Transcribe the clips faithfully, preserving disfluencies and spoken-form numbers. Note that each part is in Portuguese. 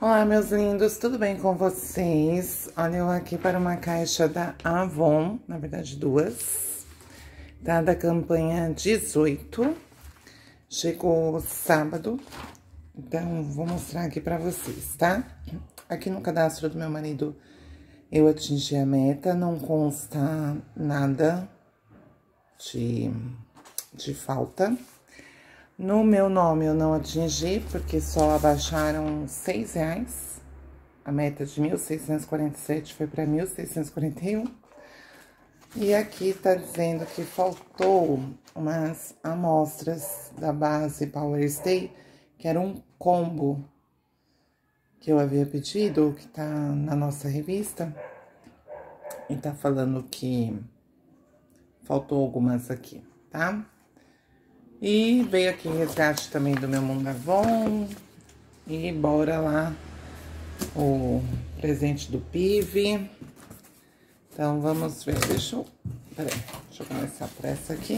Olá, meus lindos, tudo bem com vocês? Olha, eu aqui para uma caixa da Avon, na verdade duas, tá? Da campanha dezoito, chegou sábado, então vou mostrar aqui para vocês, tá? Aqui no cadastro do meu marido eu atingi a meta, não consta nada de, de falta. No meu nome eu não atingi, porque só abaixaram seis reais. A meta de mil seiscentos e quarenta e sete foi para mil seiscentos e quarenta e um. E aqui tá dizendo que faltou umas amostras da base Power Stay, que era um combo que eu havia pedido, que tá na nossa revista. E tá falando que faltou algumas aqui, tá? E veio aqui resgate também do meu Mundo Avon. E bora lá, o presente do P I V. Então, vamos ver, deixa eu... Peraí, deixa eu começar por essa aqui.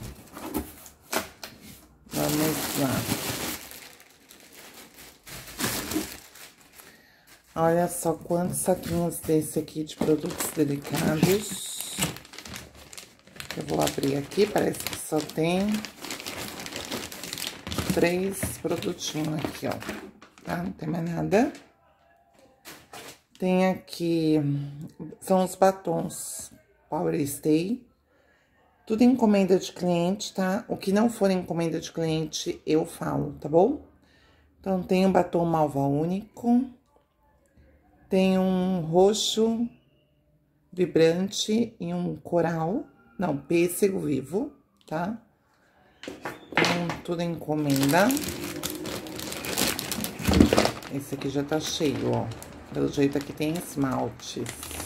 Vamos lá. Olha só quantos saquinhos desse aqui de produtos delicados. Eu vou abrir aqui, parece que só tem... três produtinhos aqui, ó, tá? Não tem mais nada. Tem aqui, são os batons Power Stay. Tudo encomenda de cliente, tá? O que não for encomenda de cliente, eu falo, tá bom? Então, tem um batom Malva Único. Tem um roxo vibrante e um coral. Não, pêssego vivo, tá? Então, tudo encomenda. Esse aqui já tá cheio, ó. Pelo jeito aqui tem esmaltes.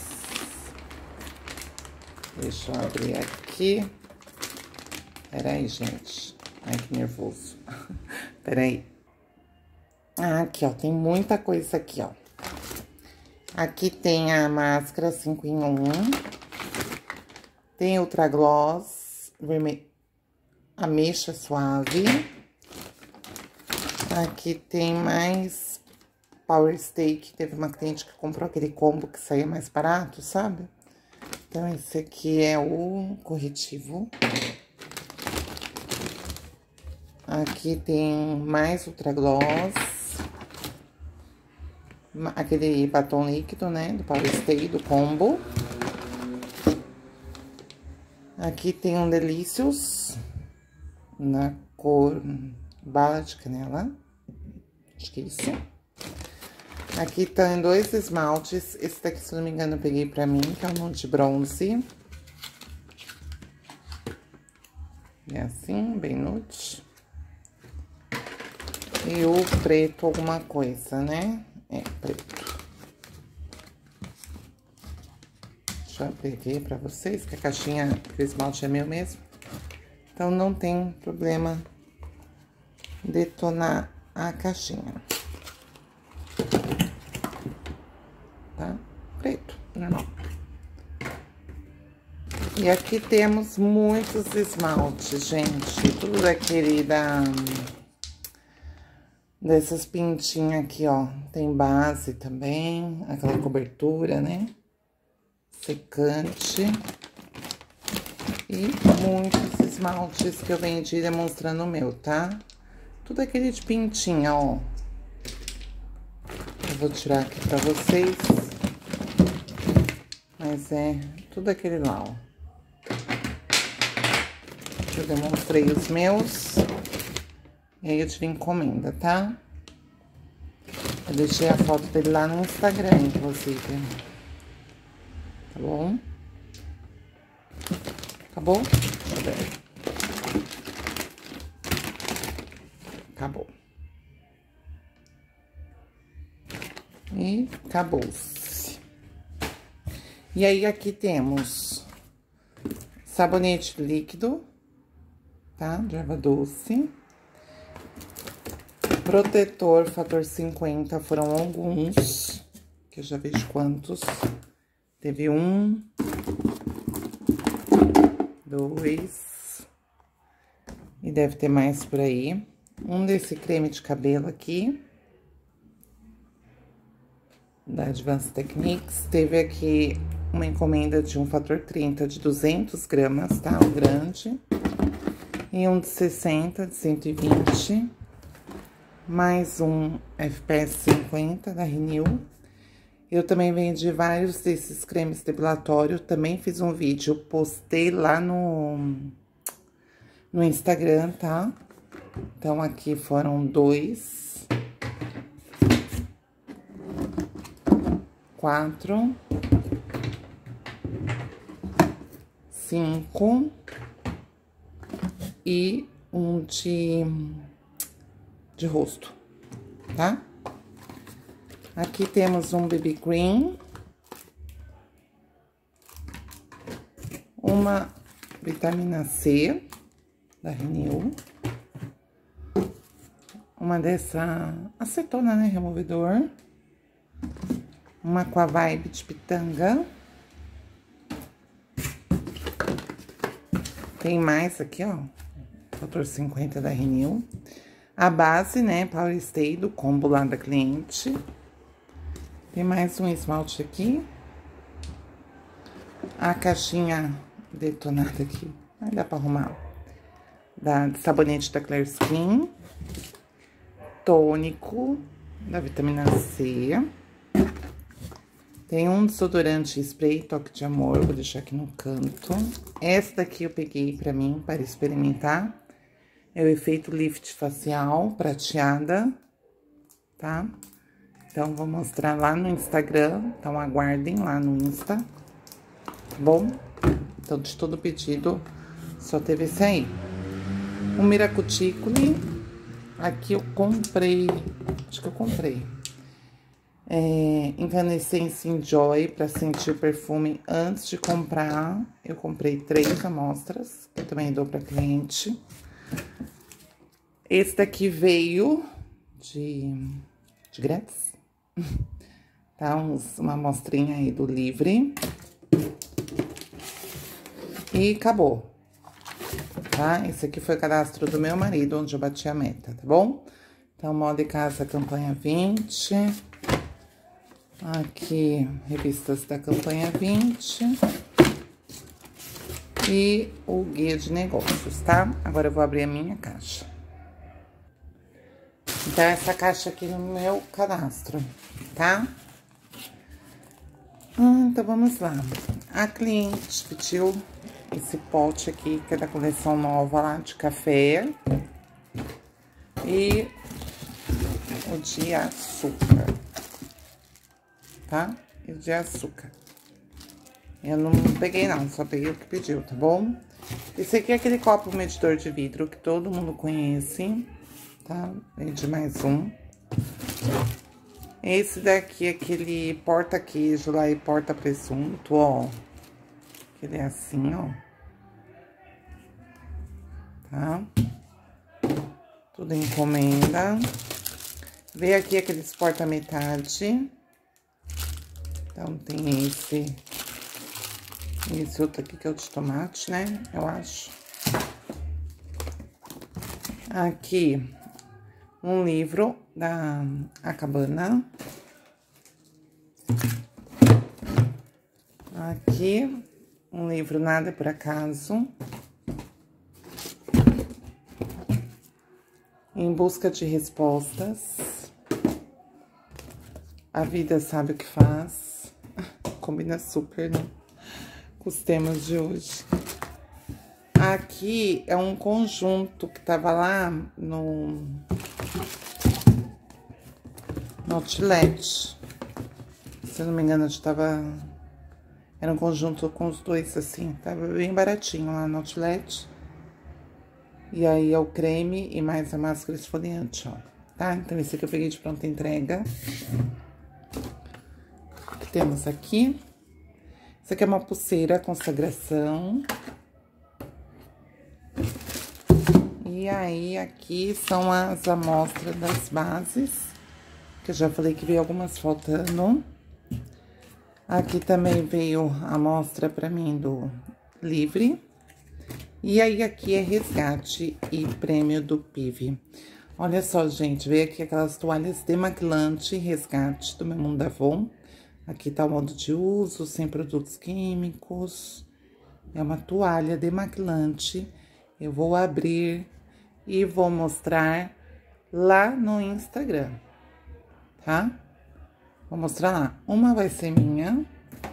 Deixa eu abrir aqui. Peraí, gente. Ai, que nervoso. Peraí. Ah, aqui, ó. Tem muita coisa aqui, ó. Aqui tem a máscara cinco em um. Tem Ultra Gloss vermelho. Ameixa suave. Aqui tem mais Power Stay, que teve uma cliente que comprou aquele combo que saía mais barato, sabe? Então, esse aqui é o corretivo. Aqui tem mais Ultra Gloss. Aquele batom líquido, né? Do Power Stay, do combo. Aqui tem um Delicious na cor bala de canela, acho que é isso. Aqui tem dois esmaltes, esse daqui, se não me engano, eu peguei pra mim, que é o nude bronze. É assim, bem nude. E o preto alguma coisa, né? É, preto. Já peguei pra vocês, que a caixinha do esmalte é meu mesmo. Então, não tem problema detonar a caixinha. Tá? Preto, normal. E aqui temos muitos esmaltes, gente. Tudo daquele da... dessas pintinhas aqui, ó. Tem base também, aquela cobertura, né? Secante. E muitos esmaltes que eu vendi demonstrando o meu, tá? Tudo aquele de pintinha, ó. Eu vou tirar aqui pra vocês. Mas é tudo aquele lá, ó. Eu demonstrei os meus. E aí eu tive encomenda, tá? Eu deixei a foto dele lá no Instagram, inclusive. Tá bom? Acabou? Deixa eu ver. Acabou. E acabou-se. E aí, aqui temos sabonete líquido, tá? De erva doce. Protetor fator cinquenta, foram alguns, que eu já vejo quantos. Teve um, dois, e deve ter mais por aí. Um desse creme de cabelo aqui. da Advanced Techniques. Teve aqui uma encomenda de um fator trinta de duzentos gramas, tá? O grande. E um de sessenta, de cento e vinte. Mais um F P S cinquenta da Renew. Eu também vendi vários desses cremes depilatórios. Também fiz um vídeo, postei lá no, no Instagram, tá? Então, aqui foram dois. Quatro. Cinco. E um de, de rosto, tá? Aqui temos um B B Cream. Uma vitamina C da Renew. Uma dessa acetona, né? Removedor. Uma com a Vibe de pitanga. Tem mais aqui, ó. Fator cinquenta da Renew. A base, né? Power Stay do combo lá da cliente. Tem mais um esmalte aqui. A caixinha detonada aqui. Aí dá pra arrumar. Da, de sabonete da Clear Skin. Tônico da vitamina C. Tem um desodorante spray Toque de Amor. Vou deixar aqui no canto. Essa daqui eu peguei pra mim, para experimentar. É o efeito lift facial prateada, tá? Então, vou mostrar lá no Instagram. Então, aguardem lá no Insta. Tá bom? Então, de todo pedido, só teve esse aí. O Miracuticule. Aqui eu comprei... Acho que eu comprei. É, Incandescence Enjoy, pra sentir o perfume antes de comprar. Eu comprei três amostras. Que eu também dou pra cliente. Esse daqui veio de... De grátis. Tá, uns, uma amostrinha aí do Livre. E acabou. Tá? Esse aqui foi o cadastro do meu marido, onde eu bati a meta, tá bom? Então, Moda e Casa, campanha vinte. Aqui, revistas da campanha vinte. E o guia de negócios, tá? Agora eu vou abrir a minha caixa. Então, essa caixa aqui no meu cadastro, tá? Ah, então, vamos lá. A cliente pediu esse pote aqui, que é da coleção nova lá de café. E o de açúcar, tá? E o de açúcar. Eu não peguei não, só peguei o que pediu, tá bom? Esse aqui é aquele copo medidor de vidro que todo mundo conhece. Tá? Vende mais um. Esse daqui é aquele porta-queijo lá e porta-presunto, ó. Ele é assim, ó. Tá? Tudo encomenda. Veio aqui aqueles porta-metade. Então, tem esse... Esse outro aqui que é o de tomate, né? Eu acho. Aqui... Um livro da Acabana. Aqui, um livro Nada Por Acaso. Em Busca de Respostas. A Vida Sabe o que Faz. Combina super, né? Com os temas de hoje. Aqui é um conjunto que tava lá no... no Outlet. Se eu não me engano, eu tava... Era um conjunto com os dois, assim. Tava bem baratinho lá no Outlet. E aí é o creme e mais a máscara esfoliante, ó. Tá? Então, esse aqui eu peguei de pronta entrega. O que temos aqui? Isso aqui é uma pulseira consagração. E aí, aqui são as amostras das bases, que eu já falei que veio algumas faltando. Aqui também veio a amostra pra mim do Livre. E aí, aqui é resgate e prêmio do P I V. Olha só, gente, veio aqui aquelas toalhas demaquilante resgate do Meu Mundo Avon. Aqui tá o modo de uso, sem produtos químicos. É uma toalha demaquilante. Eu vou abrir e vou mostrar lá no Instagram, tá? Vou mostrar lá. Uma vai ser minha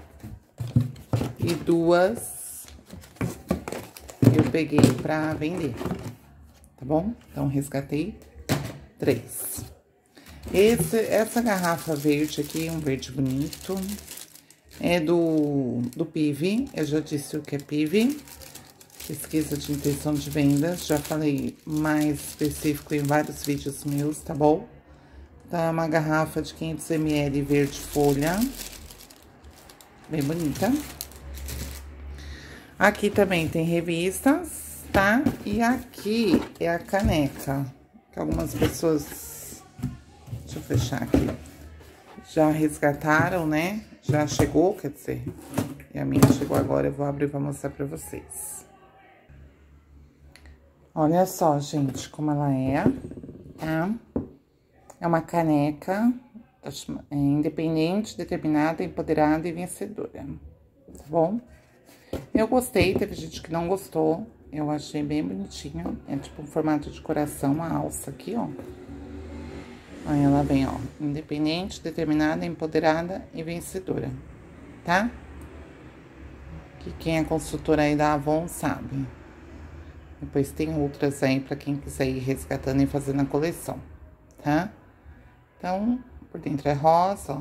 e duas eu peguei pra vender, tá bom? Então, resgatei três. Esse, essa garrafa verde aqui, um verde bonito, é do, do P I V. Eu já disse o que é P I V, pesquisa de intenção de vendas. Já falei mais específico em vários vídeos meus, tá bom? Tá uma garrafa de quinhentos mililitros verde folha, bem bonita. Aqui também tem revistas, tá? E aqui é a caneca, que algumas pessoas... Deixa eu fechar aqui. Já resgataram, né? Já chegou, quer dizer. E a minha chegou agora, eu vou abrir pra mostrar pra vocês. Olha só, gente, como ela é, tá? É uma caneca é independente, determinada, empoderada e vencedora, tá bom? Eu gostei, teve gente que não gostou. Eu achei bem bonitinho. É tipo um formato de coração, uma alça aqui, ó. Aí ela vem, ó, independente, determinada, empoderada e vencedora, tá? Que quem é consultora aí da Avon sabe. Depois tem outras aí pra quem quiser ir resgatando e fazendo a coleção, tá? Então, por dentro é rosa, ó.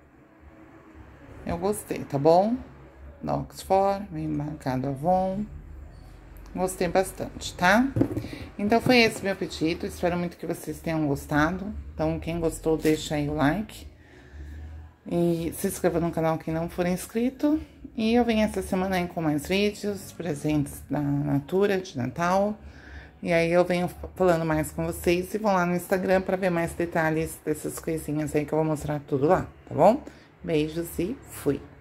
Eu gostei, tá bom? Da Oxford, vem marcado Avon. Gostei bastante, tá? Então, foi esse meu pedido. Espero muito que vocês tenham gostado. Então, quem gostou, deixa aí o like. E se inscreva no canal quem não for inscrito. E eu venho essa semana aí com mais vídeos, presentes da Natura, de Natal. E aí, eu venho falando mais com vocês. E vão lá no Instagram pra ver mais detalhes dessas coisinhas aí que eu vou mostrar tudo lá, tá bom? Beijos e fui!